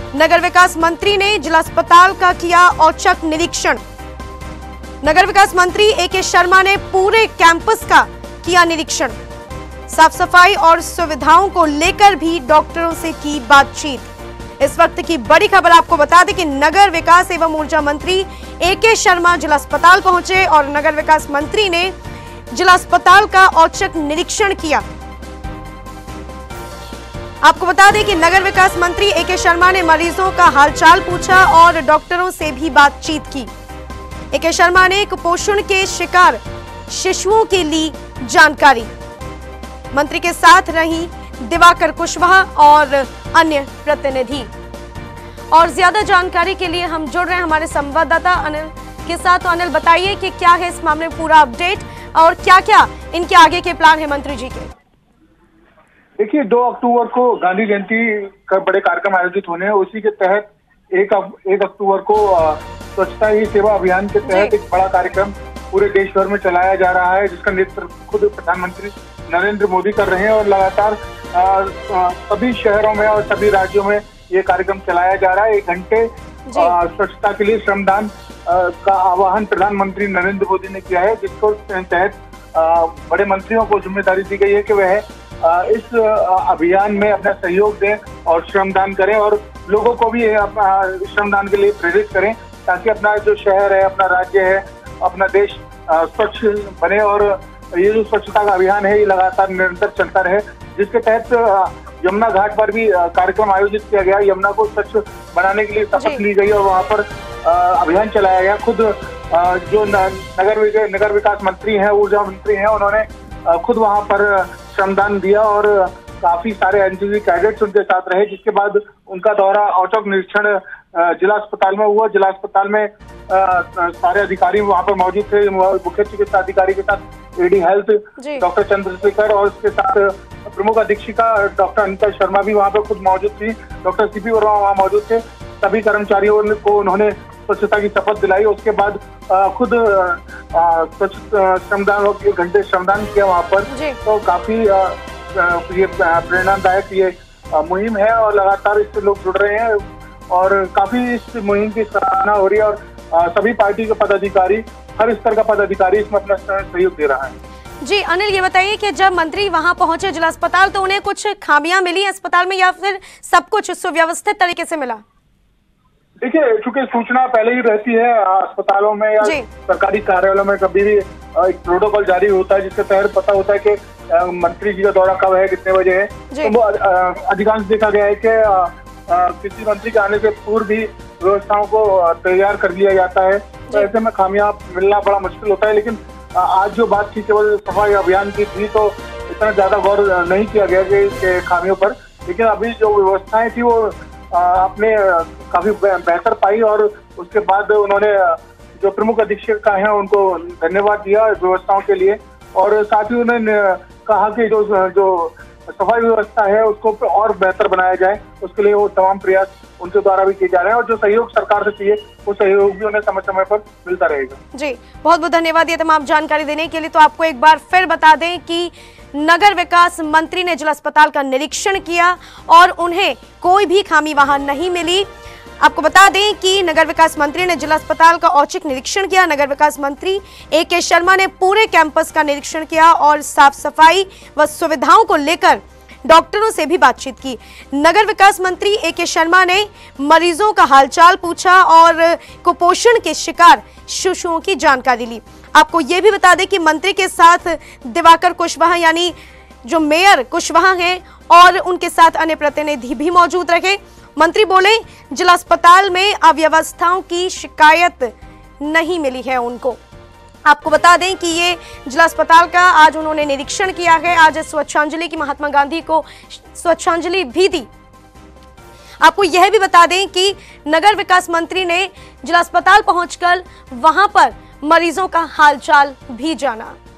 नगर विकास मंत्री ने जिला अस्पताल का किया औचक निरीक्षण। नगर विकास मंत्री ए.के. शर्मा ने पूरे कैंपस का किया निरीक्षण। साफ सफाई और सुविधाओं को लेकर भी डॉक्टरों से की बातचीत। इस वक्त की बड़ी खबर आपको बता दें कि नगर विकास एवं ऊर्जा मंत्री ए.के. शर्मा जिला अस्पताल पहुंचे और नगर विकास मंत्री ने जिला अस्पताल का औचक निरीक्षण किया। आपको बता दें कि नगर विकास मंत्री ए.के. शर्मा ने मरीजों का हालचाल पूछा और डॉक्टरों से भी बातचीत की। ए.के. शर्मा ने कुपोषण के शिकार शिशुओं के लिए जानकारी। मंत्री के साथ रही दिवाकर कुशवाहा और अन्य प्रतिनिधि। और ज्यादा जानकारी के लिए हम जुड़ रहे हैं हमारे संवाददाता अनिल के साथ। तो अनिल, बताइए कि क्या है इस मामले में पूरा अपडेट और क्या-क्या इनके आगे के प्लान है मंत्री जी के। देखिए, 2 अक्टूबर को गांधी जयंती का बड़े कार्यक्रम आयोजित होने हैं। उसी के तहत 1 अक्टूबर को स्वच्छता ही सेवा अभियान के तहत एक बड़ा कार्यक्रम पूरे देश भर में चलाया जा रहा है, जिसका नेतृत्व खुद प्रधानमंत्री नरेंद्र मोदी कर रहे हैं। और लगातार सभी शहरों में और सभी राज्यों में ये कार्यक्रम चलाया जा रहा है। 1 घंटे स्वच्छता के लिए श्रमदान का आह्वान प्रधानमंत्री नरेंद्र मोदी ने किया है, जिसको तहत बड़े मंत्रियों को जिम्मेदारी दी गई है कि वह इस अभियान में अपना सहयोग दें और श्रमदान करें और लोगों को भी श्रमदान के लिए प्रेरित करें, ताकि अपना जो शहर है, अपना राज्य है, अपना देश स्वच्छ बने। और ये जो स्वच्छता का अभियान है ये लगातार निरंतर चलता रहे, जिसके तहत यमुना घाट पर भी कार्यक्रम आयोजित किया गया। यमुना को स्वच्छ बनाने के लिए शपथ ली गई और वहाँ पर अभियान चलाया गया। खुद जो नगर विकास मंत्री हैं, ऊर्जा मंत्री हैं, उन्होंने खुद वहाँ पर श्रमदान दिया और काफी सारे एनसीसी कैडेट्स उनके साथ रहे, जिसके बाद उनका दौरा औचक निरीक्षण जिला अस्पताल में हुआ। जिला अस्पताल में सारे अधिकारी वहाँ पर मौजूद थे। मुख्य चिकित्सा अधिकारी के साथ एडी हेल्थ डॉक्टर चंद्रशेखर और उसके साथ प्रमुख अधीक्षिका डॉक्टर अनिता शर्मा भी वहाँ पर खुद मौजूद थी। डॉक्टर सीपी वर्मा वहाँ मौजूद थे। सभी कर्मचारियों को उन्होंने स्वच्छता की शपथ दिलाई। उसके बाद खुद स्वच्छ श्रमदान 1 घंटे श्रमदान किया वहाँ पर। तो काफी ये प्रेरणादायक ये मुहिम है और लगातार इससे लोग जुड़ रहे हैं और काफी इस मुहिम की सराहना हो रही है। और सभी पार्टी के पदाधिकारी, हर स्तर का पदाधिकारी इसमें अपना सहयोग दे रहा है। जी अनिल, ये बताइए कि जब मंत्री वहां पहुंचे जिला अस्पताल, तो उन्हें कुछ खामियां मिली अस्पताल में या फिर सब कुछ सुव्यवस्थित तरीके से मिला? देखिए, चूंकि सूचना पहले ही रहती है अस्पतालों में या सरकारी कार्यालयों में, कभी भी एक प्रोटोकॉल जारी होता है जिसके तहत पता होता है कि मंत्री जी का दौरा कब है, कितने बजे है। तो वो अधिकांश देखा गया है कि किसी मंत्री के आने से पूर्व भी व्यवस्थाओं को तैयार कर लिया जाता है। तो ऐसे में खामियां मिलना बड़ा मुश्किल होता है। लेकिन आज जो बात थी केवल सफाई अभियान की थी, तो इतना ज्यादा गौर नहीं किया गया कि खामियों पर। लेकिन अभी जो व्यवस्थाएं थी वो आपने काफी बेहतर पाई और उसके बाद उन्होंने जो प्रमुख अधीक्षक हैं उनको धन्यवाद दिया व्यवस्थाओं के लिए। और साथ ही उन्होंने कहा कि जो सफाई व्यवस्था है उसको और बेहतर बनाया जाए, उसके लिए वो तमाम प्रयास उनके द्वारा भी किए जा रहे हैं। और जो सहयोग सरकार से चाहिए वो सहयोग भी उन्हें समय समय पर मिलता रहेगा। जी, बहुत बहुत धन्यवाद ये तमाम जानकारी देने के लिए। तो आपको एक बार फिर बता दें कि नगर विकास मंत्री ने जिला अस्पताल का निरीक्षण किया और उन्हें कोई भी खामी वहां नहीं मिली। आपको बता दें कि नगर विकास मंत्री ने जिला अस्पताल का औचक निरीक्षण किया। नगर विकास मंत्री ए.के. शर्मा ने पूरे कैंपस का निरीक्षण किया और साफ सफाई व सुविधाओं को लेकर डॉक्टरों से भी बातचीत की। नगर विकास मंत्री ए.के. शर्मा ने मरीजों का हालचाल पूछा और कुपोषण के शिकार शिशुओं की जानकारी ली। आपको यह भी बता दें कि मंत्री के साथ दिवाकर कुशवाहा यानी जो मेयर कुशवाहा हैं और उनके साथ अन्य प्रतिनिधि भी मौजूद रहे। मंत्री बोले, जिला अस्पताल में अव्यवस्थाओं की शिकायत नहीं मिली है उनको। आपको बता दें कि ये जिला अस्पताल का आज उन्होंने निरीक्षण किया है। आज स्वच्छांजलि की महात्मा गांधी को स्वच्छांजलि भी दी। आपको यह भी बता दें कि नगर विकास मंत्री ने जिला अस्पताल पहुंचकर वहां पर मरीजों का हालचाल भी जाना।